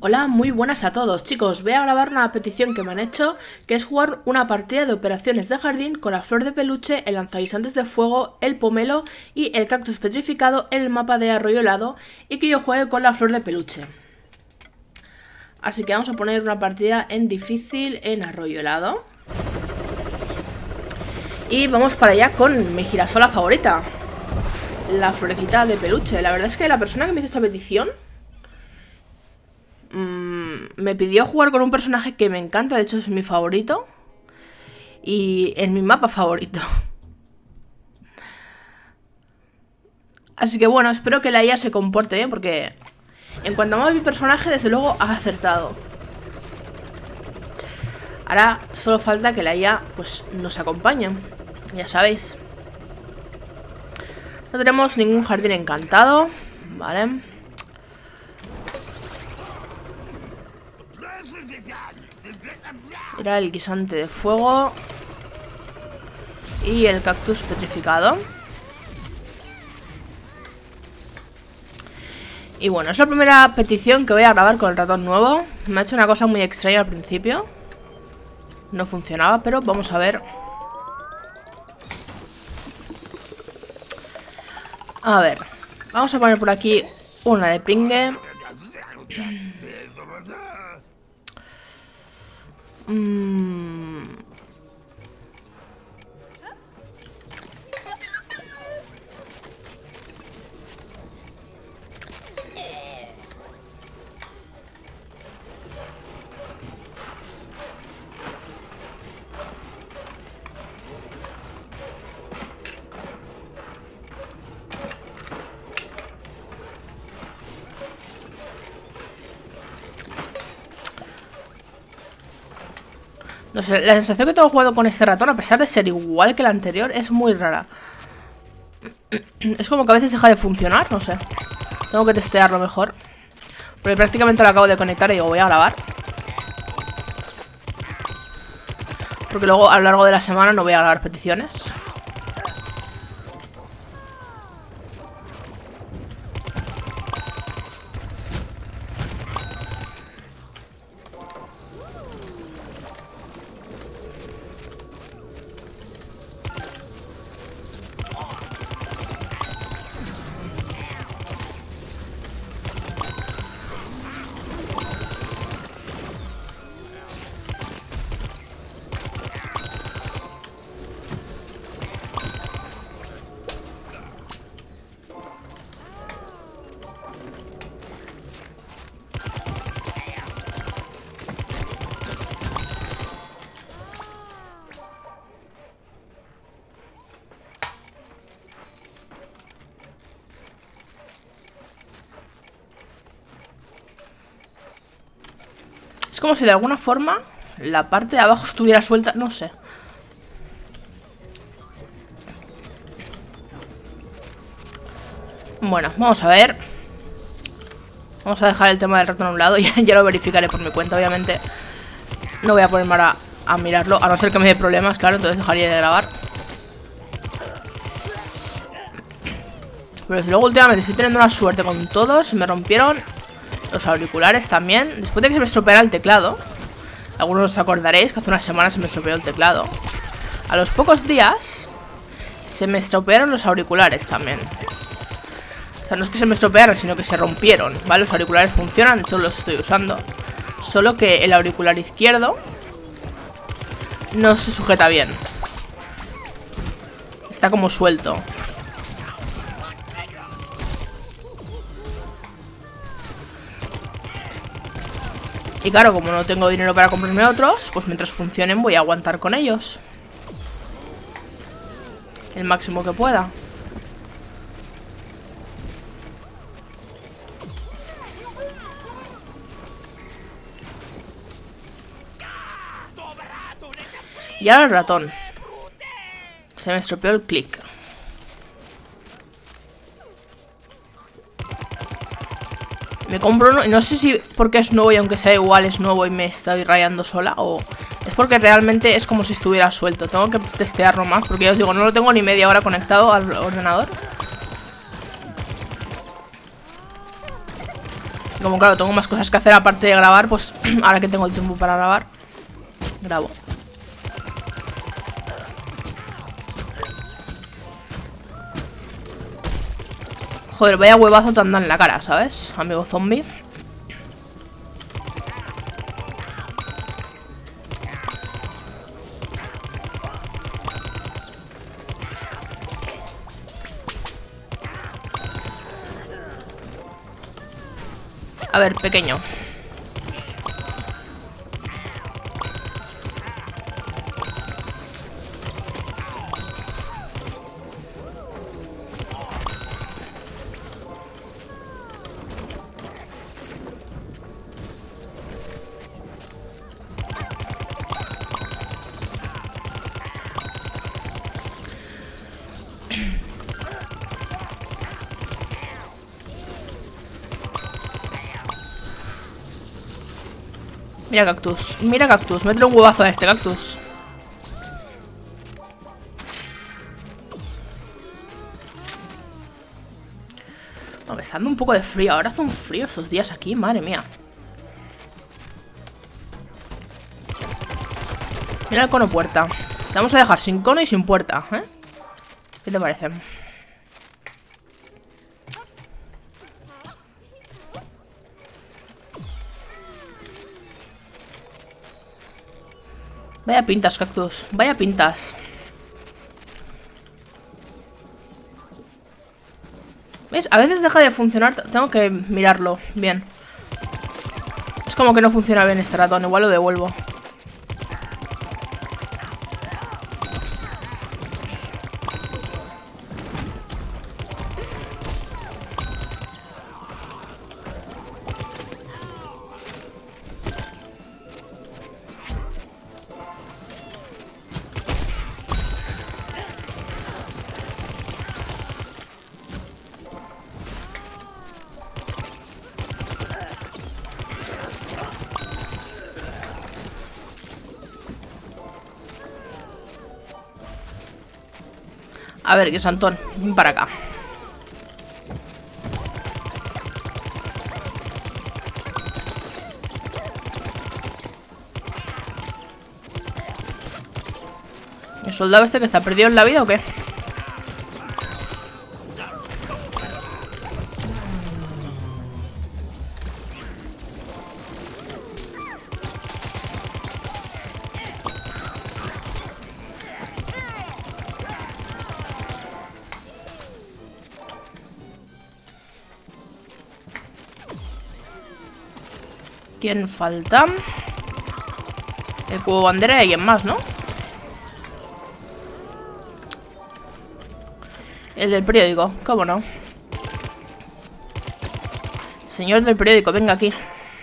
Hola, muy buenas a todos, chicos. Voy a grabar una petición que me han hecho, que es jugar una partida de operaciones de jardín con la flor de peluche, el lanzaguisantes de fuego, el pomelo y el cactus petrificado en el mapa de Arroyo Helado, y que yo juegue con la flor de peluche. Así que vamos a poner una partida en difícil en Arroyo Helado. Y vamos para allá con mi girasola favorita, la florecita de peluche. La verdad es que la persona que me hizo esta petición me pidió jugar con un personaje que me encanta, de hecho es mi favorito y en mi mapa favorito. Así que bueno, espero que la IA se comporte bien, porque en cuanto a mi personaje, desde luego ha acertado. Ahora solo falta que la IA pues nos acompañe, ya sabéis. No tenemos ningún jardín encantado, vale. Era el guisante de fuego y el cactus petrificado. Y bueno, es la primera petición que voy a grabar con el ratón nuevo. Me ha hecho una cosa muy extraña al principio. No funcionaba, pero vamos a ver. A ver, vamos a poner por aquí una de pringue. No sé, la sensación que tengo jugando con este ratón, a pesar de ser igual que el anterior, es muy rara. Es como que a veces deja de funcionar, no sé. Tengo que testearlo mejor, porque prácticamente lo acabo de conectar y digo, voy a grabar. Porque luego a lo largo de la semana no voy a grabar peticiones. Es como si de alguna forma la parte de abajo estuviera suelta, no sé. Bueno, vamos a ver. Vamos a dejar el tema del ratón a un lado. Ya lo verificaré por mi cuenta, obviamente. No voy a ponerme ahora a mirarlo, a no ser que me dé problemas, claro, entonces dejaría de grabar. Pero desde luego últimamente estoy teniendo una suerte con todos. Me rompieron los auriculares también, después de que se me estropeara el teclado. Algunos os acordaréis que hace unas semanas se me estropeó el teclado. A los pocos días se me estropearon los auriculares también. O sea, no es que se me estropearon, sino que se rompieron, ¿vale? Los auriculares funcionan, de hecho los estoy usando. Solo que el auricular izquierdo no se sujeta bien. Está como suelto. Y claro, como no tengo dinero para comprarme otros, pues mientras funcionen voy a aguantar con ellos el máximo que pueda. Y ahora el ratón. Se me estropeó el clic. Me compro uno y no sé si porque es nuevo y aunque sea igual es nuevo y me estoy rayando sola, o es porque realmente es como si estuviera suelto. Tengo que testearlo más porque ya os digo, no lo tengo ni media hora conectado al ordenador. Como claro, tengo más cosas que hacer aparte de grabar, pues ahora que tengo el tiempo para grabar, grabo. Joder, vaya huevazo te anda en la cara, ¿sabes? Amigo zombie. A ver, pequeño. Mira cactus, mira cactus, métele un huevazo a este cactus. No, me está dando un poco de frío, ahora hace un frío estos días aquí, madre mía. Mira el cono puerta. Te vamos a dejar sin cono y sin puerta, ¿eh? ¿Qué te parece? Vaya pintas, cactus. Vaya pintas. ¿Ves? A veces deja de funcionar. Tengo que mirarlo bien. Es como que no funciona bien este ratón. Igual lo devuelvo. A ver, que Santón, ven para acá. ¿El soldado este que está perdido en la vida o qué? ¿Quién falta? El cubo bandera y alguien más, ¿no? El del periódico, ¿cómo no? Señor del periódico, venga aquí.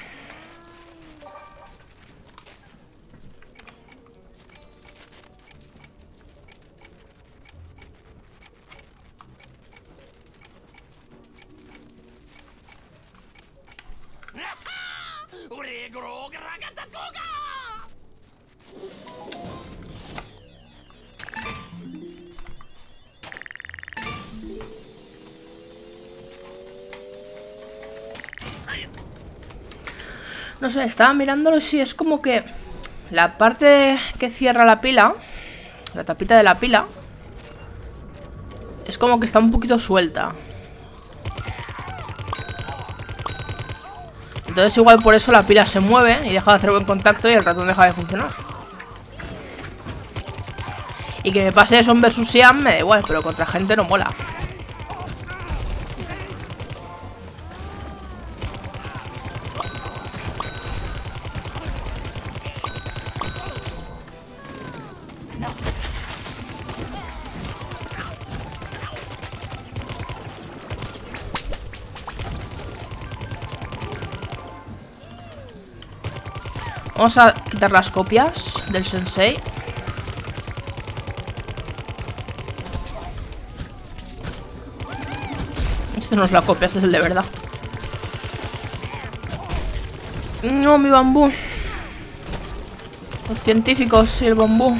No sé, estaba mirándolo y sí, es como que la parte que cierra la pila, la tapita de la pila, es como que está un poquito suelta. Entonces igual por eso la pila se mueve y deja de hacer buen contacto y el ratón deja de funcionar. Y que me pase eso en versus Siam me da igual, pero contra gente no mola. Vamos a quitar las copias del sensei. Este no es la copia, este es el de verdad. No, mi bambú. Los científicos y el bambú.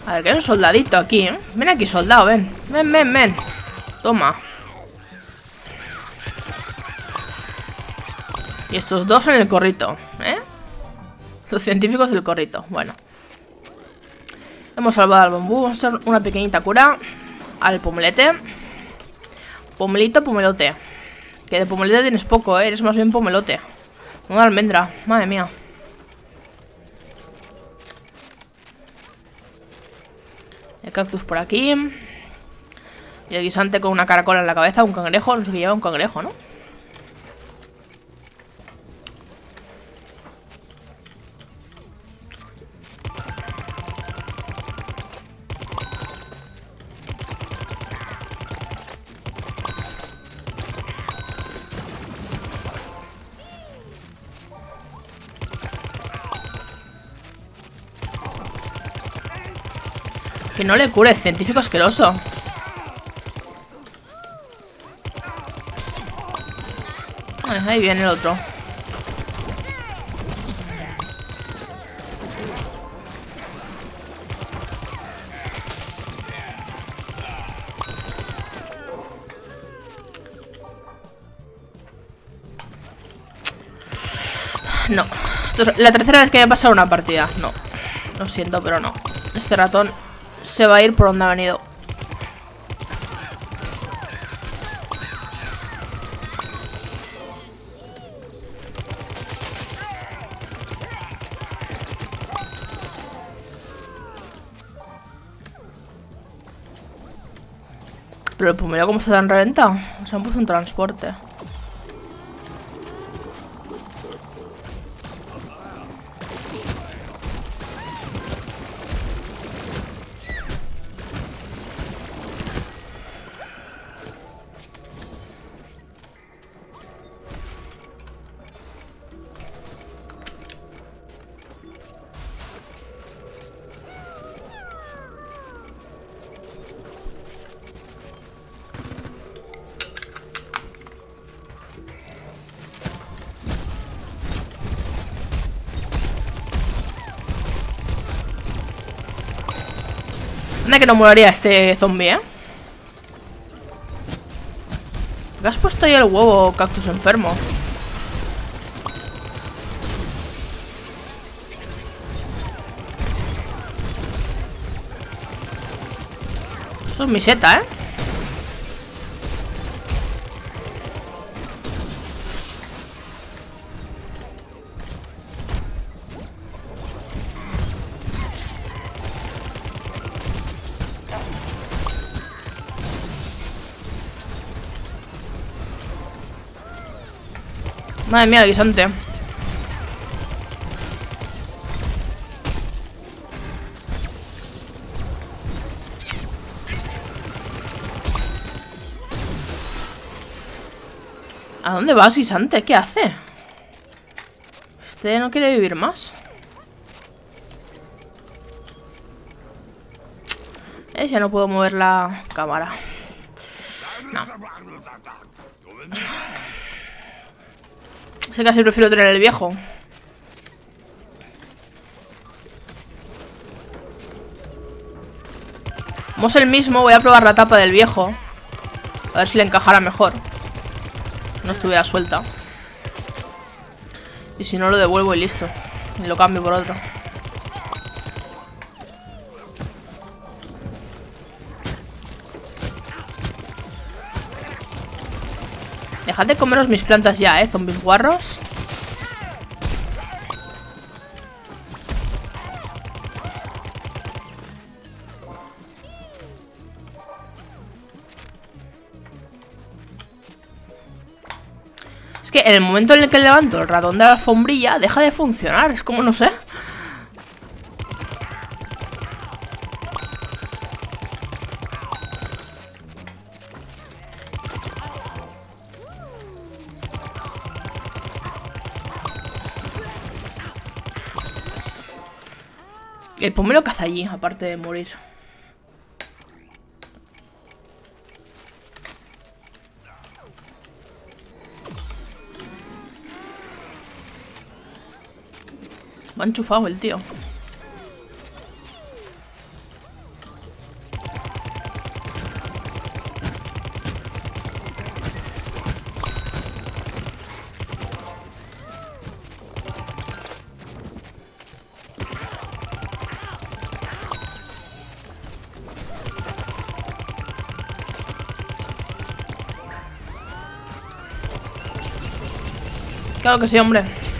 A ver, que hay un soldadito aquí, ¿eh? Ven aquí, soldado, ven. Ven, ven, ven. Toma. Y estos dos en el corrito, ¿eh? Los científicos del corrito. Bueno. Hemos salvado al bambú. Vamos a hacer una pequeñita cura al pomelete. Pomelito, pomelote. Que de pomelete tienes poco, ¿eh? Eres más bien pomelote. Una almendra. Madre mía. El cactus por aquí. Y el guisante con una caracola en la cabeza. Un cangrejo. No sé qué lleva un cangrejo, ¿no? Que no le cures, científico asqueroso. Ahí viene el otro. No. Esto es la tercera vez que me pasa una partida. No. Lo siento, pero no. Este ratón se va a ir por donde ha venido. Pero el pomelo, ¿cómo se dan reventado? Se han puesto un transporte. Anda que no molaría este zombie, ¿eh? ¿Qué has puesto ahí el huevo, cactus enfermo? Eso es mi seta, ¿eh? Madre mía, el guisante. ¿A dónde vas, guisante? ¿Qué hace? Este no quiere vivir más. Ya no puedo mover la cámara. No. Sé que casi prefiero tener el viejo. Como es el mismo, voy a probar la tapa del viejo. A ver si le encajara mejor. Si no estuviera suelta. Y si no, lo devuelvo y listo. Y lo cambio por otro. Dejad de comeros mis plantas ya, zombies guarros. Es que en el momento en el que levanto el ratón de la alfombrilla, deja de funcionar. Es como, no sé. El pomelo caza allí, aparte de morir. Va enchufado el tío. Claro que sí, hombre.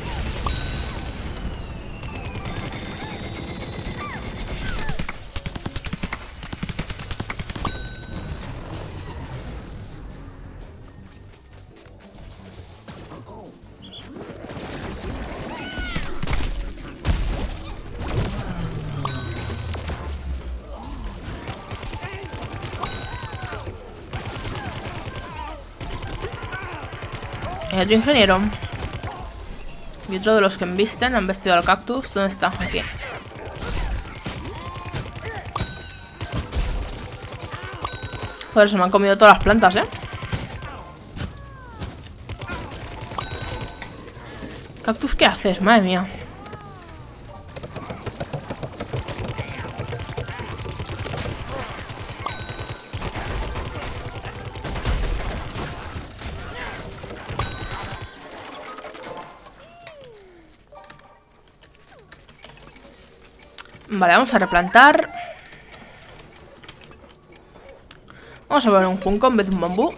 Hay otro ingeniero. Y otro de los que embisten han vestido al cactus. ¿Dónde está? Aquí. Joder, se me han comido todas las plantas, Cactus, ¿qué haces? Madre mía. Vale, vamos a replantar. Vamos a ver un junco en vez de un bambú.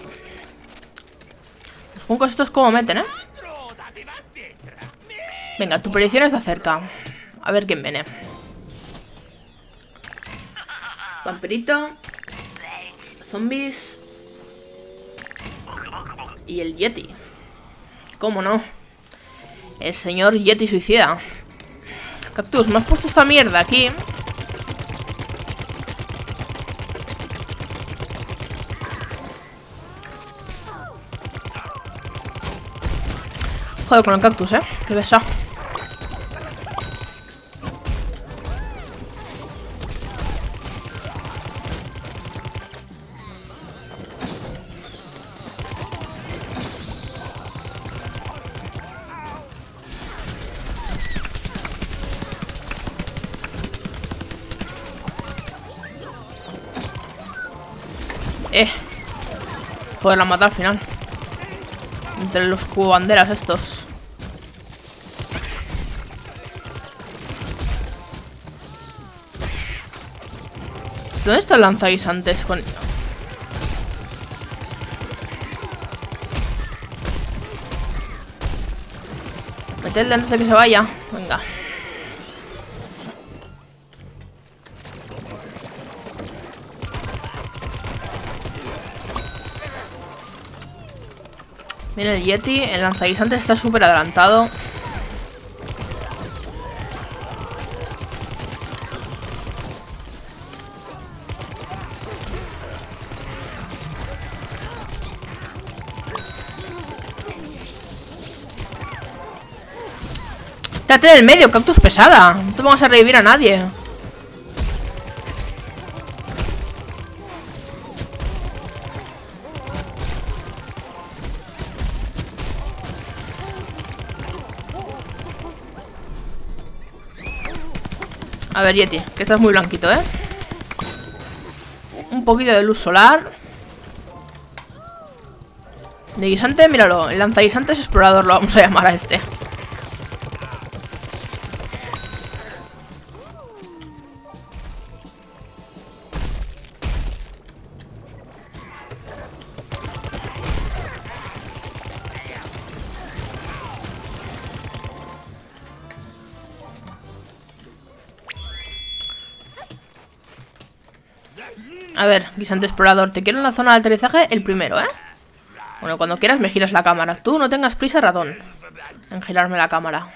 Los juncos estos como meten, Venga, tu predicción está cerca. A ver quién viene. Vampirito. Zombies. Y el Yeti. ¿Cómo no? El señor Yeti suicida. Cactus, me has puesto esta mierda aquí. Joder con el cactus, qué besa. Joder, la mata al final. Entre los cubanderas estos. ¿Dónde está el lanzaguisantes con...? Metedle antes de que se vaya. Venga. Mira el Yeti, el lanzaguisantes está súper adelantado. Quédate del medio, cactus pesada. No te vamos a revivir a nadie. A ver, Yeti, que estás muy blanquito, Un poquito de luz solar. De guisante, míralo. El lanzaguisantes explorador lo vamos a llamar a este. A ver, guisante explorador, te quiero en la zona de aterrizaje el primero, Bueno, cuando quieras me giras la cámara. Tú no tengas prisa, ratón, en girarme la cámara.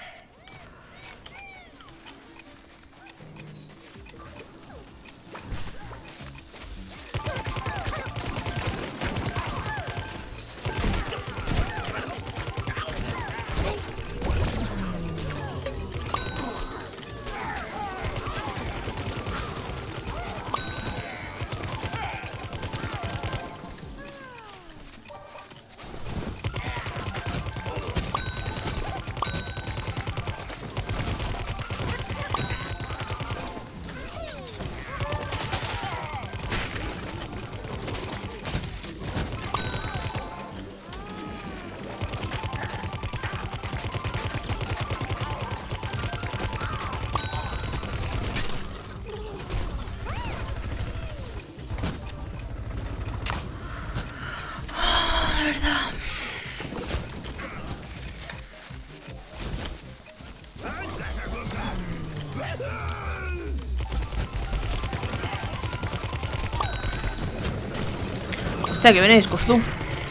Hostia, que viene discos tú.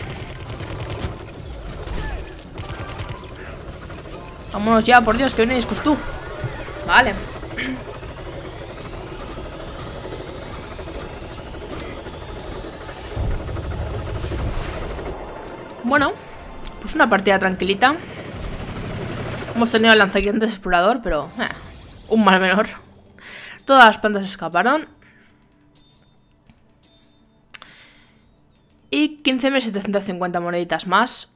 Vámonos ya, por Dios, que viene discos tú. Vale. Bueno, pues una partida tranquilita. Hemos tenido el lanzaguiantes explorador, pero un mal menor. Todas las plantas escaparon. Y 15.750 moneditas más.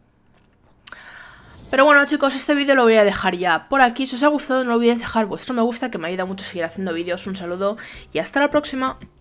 Pero bueno, chicos, este vídeo lo voy a dejar ya por aquí. Si os ha gustado, no olvidéis dejar vuestro me gusta, que me ayuda mucho a seguir haciendo vídeos. Un saludo y hasta la próxima.